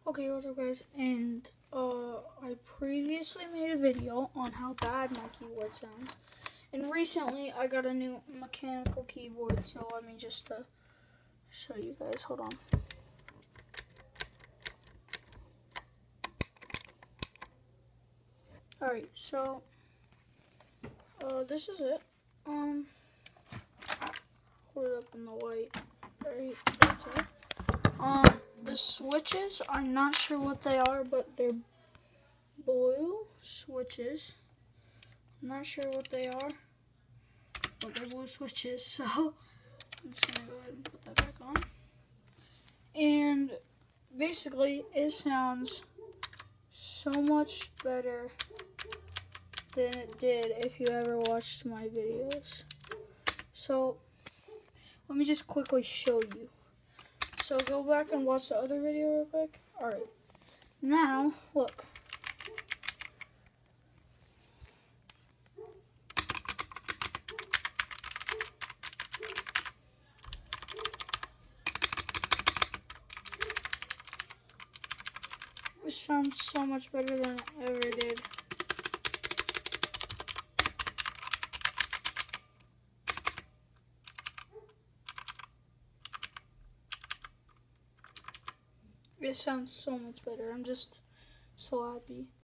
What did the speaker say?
Okay, what's up guys, and I previously made a video on how bad my keyboard sounds, and recently I got a new mechanical keyboard, so let me just show you guys, hold on. Alright, so, this is it, hold it up in the light, alright, that's it. The switches, I'm not sure what they are, but they're blue switches. I'm not sure what they are, but they're blue switches, so I'm just gonna go ahead and put that back on. And basically, it sounds so much better than it did if you ever watched my videos. So, let me just quickly show you. So go back and watch the other video real quick. Alright, now, look. It sounds so much better than it ever did. It sounds so much better. I'm just so happy.